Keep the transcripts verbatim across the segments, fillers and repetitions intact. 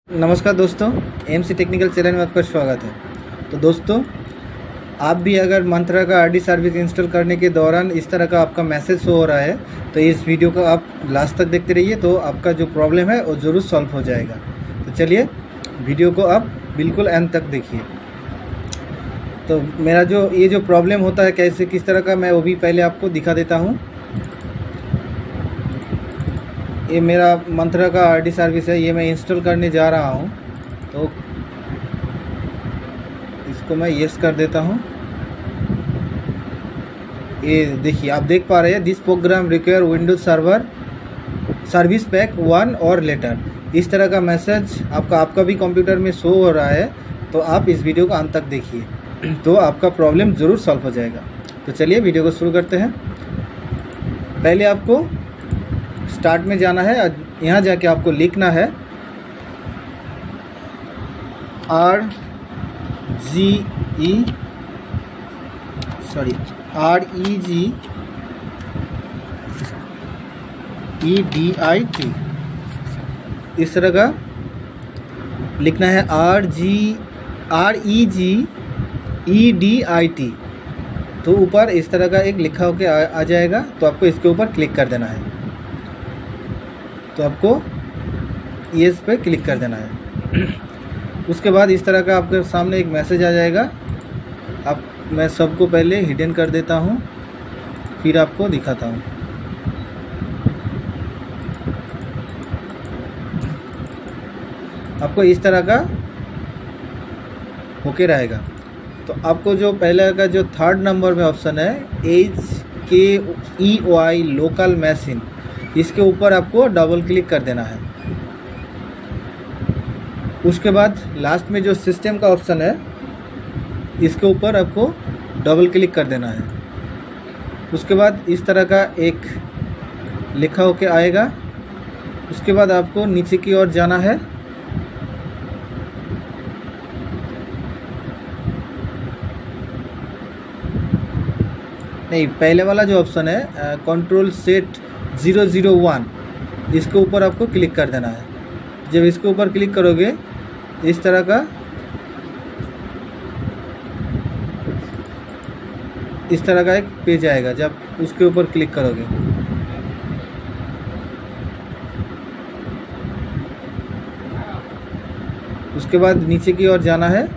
नमस्कार दोस्तों, M C technical channel में आपका स्वागत है। तो दोस्तों, आप भी अगर मंत्रा का आरडी सर्विस इंस्टॉल करने के दौरान इस तरह का आपका मैसेज शो हो रहा है तो इस वीडियो को आप लास्ट तक देखते रहिए, तो आपका जो प्रॉब्लम है वो ज़रूर सॉल्व हो जाएगा। तो चलिए वीडियो को आप बिल्कुल एंड तक देखिए। तो मेरा जो ये जो प्रॉब्लम होता है कैसे किस तरह का, मैं वो भी पहले आपको दिखा देता हूँ। ये मेरा मंत्रा का आरडी सर्विस है, ये मैं इंस्टॉल करने जा रहा हूँ। तो इसको मैं यस कर देता हूँ। ये देखिए, आप देख पा रहे हैं, this program require Windows server service pack one और लेटर। इस तरह का मैसेज आपका आपका भी कंप्यूटर में शो हो रहा है। तो आप इस वीडियो को अंत तक देखिए, तो आपका प्रॉब्लम ज़रूर सॉल्व हो जाएगा। तो चलिए वीडियो को शुरू करते हैं। पहले आपको स्टार्ट में जाना है। यहाँ जाके आपको लिखना है R G E sorry R E G E D I T, इस तरह का लिखना है। R G R E G E D I T, तो ऊपर इस तरह का एक लिखा होके आ, आ जाएगा। तो आपको इसके ऊपर क्लिक कर देना है। तो आपको येस पे क्लिक कर देना है। उसके बाद इस तरह का आपके सामने एक मैसेज आ जाएगा। अब मैं सबको पहले हिडन कर देता हूँ, फिर आपको दिखाता हूँ। आपको इस तरह का होके रहेगा। तो आपको जो पहले का जो थर्ड नंबर में ऑप्शन है H K E Y local machine, इसके ऊपर आपको डबल क्लिक कर देना है। उसके बाद लास्ट में जो सिस्टम का ऑप्शन है, इसके ऊपर आपको डबल क्लिक कर देना है। उसके बाद इस तरह का एक लिखा होके आएगा। उसके बाद आपको नीचे की ओर जाना है। नहीं, पहले वाला जो ऑप्शन है control set zero zero one, इसके ऊपर आपको क्लिक कर देना है। जब इसके ऊपर क्लिक करोगे इस तरह का इस तरह का एक पेज आएगा। जब उसके ऊपर क्लिक करोगे उसके बाद नीचे की ओर जाना है।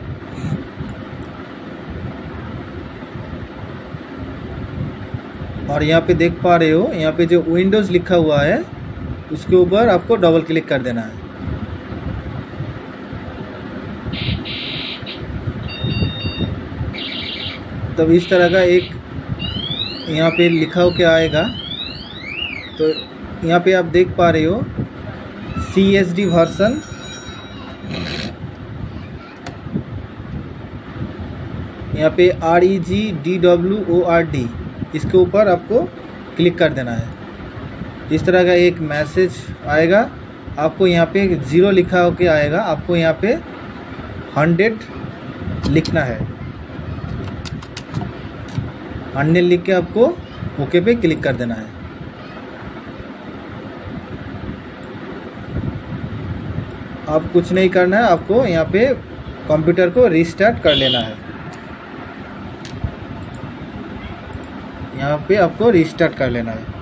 और यहाँ पे देख पा रहे हो, यहाँ पे जो विंडोज़ लिखा हुआ है उसके ऊपर आपको डबल क्लिक कर देना है। तब इस तरह का एक यहाँ पे लिखा होके आएगा। तो यहाँ पे आप देख पा रहे हो सी एस डी वर्सन, यहाँ पे R E G D W O R D, इसके ऊपर आपको क्लिक कर देना है। इस तरह का एक मैसेज आएगा। आपको यहाँ पे ज़ीरो लिखा होके आएगा। आपको यहाँ पे हंड्रेड लिखना है। हंड्रेड लिख के आपको ओके पे क्लिक कर देना है। अब कुछ नहीं करना है, आपको यहाँ पे कंप्यूटर को रीस्टार्ट कर लेना है। यहाँ पे आपको रीस्टार्ट कर लेना है।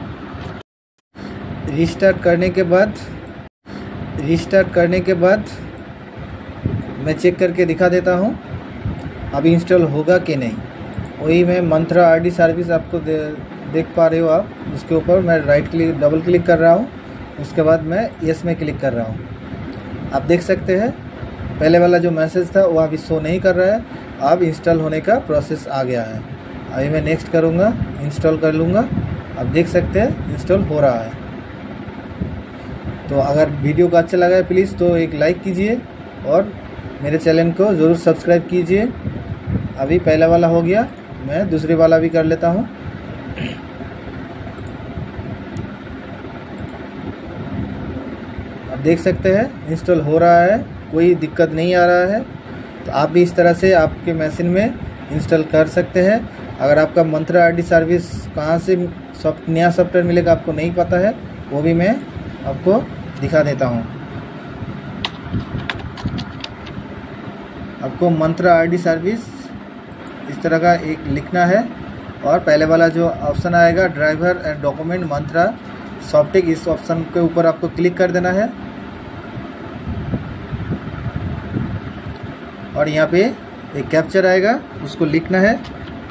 रीस्टार्ट करने के बाद रीस्टार्ट करने के बाद मैं चेक करके दिखा देता हूँ अभी इंस्टॉल होगा कि नहीं। वही मैं मंत्रा आरडी सर्विस आपको दे, देख पा रहे हो आप। उसके ऊपर मैं राइट क्लिक डबल क्लिक कर रहा हूँ। उसके बाद मैं यस में क्लिक कर रहा हूँ। आप देख सकते हैं पहले वाला जो मैसेज था वो अभी शो नहीं कर रहा है। अब इंस्टॉल होने का प्रोसेस आ गया है। अभी मैं नेक्स्ट करूँगा, इंस्टॉल कर लूँगा। आप देख सकते हैं इंस्टॉल हो रहा है। तो अगर वीडियो को अच्छा लगा है प्लीज़ तो एक लाइक कीजिए और मेरे चैनल को ज़रूर सब्सक्राइब कीजिए। अभी पहला वाला हो गया, मैं दूसरे वाला भी कर लेता हूँ। आप देख सकते हैं इंस्टॉल हो रहा है, कोई दिक्कत नहीं आ रहा है। तो आप भी इस तरह से आपके मशीन में इंस्टॉल कर सकते हैं। अगर आपका मंत्रा आरडी सर्विस कहाँ से सॉफ्ट नया सॉफ्टवेयर मिलेगा आपको नहीं पता है, वो भी मैं आपको दिखा देता हूँ। आपको मंत्रा आरडी सर्विस इस तरह का एक लिखना है, और पहले वाला जो ऑप्शन आएगा driver and document Mantra softech, इस ऑप्शन के ऊपर आपको क्लिक कर देना है और यहाँ पे एक कैप्चर आएगा उसको लिखना है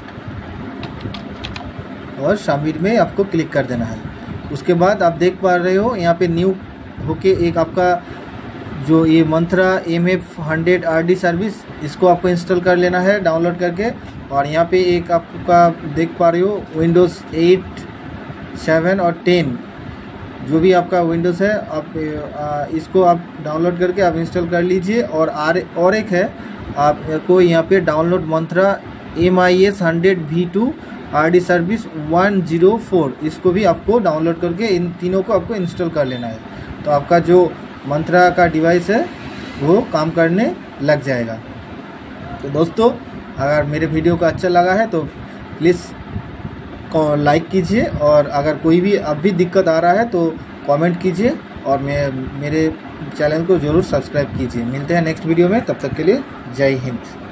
और सबमिट में आपको क्लिक कर देना है। उसके बाद आप देख पा रहे हो यहाँ पे न्यू होके एक आपका जो ये Mantra M F hundred R D service, इसको आपको इंस्टॉल कर लेना है डाउनलोड करके। और यहाँ पे एक आपका देख पा रहे हो विंडोज़ एट, सेवन और टेन जो भी आपका विंडोज़ है, आप इसको आप डाउनलोड करके आप इंस्टॉल कर लीजिए। और आर और एक है आपको यहाँ पे download Mantra M I S hundred V two R D service one zero four, इसको भी आपको डाउनलोड करके इन तीनों को आपको इंस्टॉल कर लेना है। तो आपका जो मंत्रा का डिवाइस है वो काम करने लग जाएगा। तो दोस्तों, अगर मेरे वीडियो को अच्छा लगा है तो प्लीज़ लाइक कीजिए, और अगर कोई भी अब भी दिक्कत आ रहा है तो कमेंट कीजिए, और मैं मेरे चैनल को ज़रूर सब्सक्राइब कीजिए। मिलते हैं नेक्स्ट वीडियो में, तब तक के लिए जय हिंद।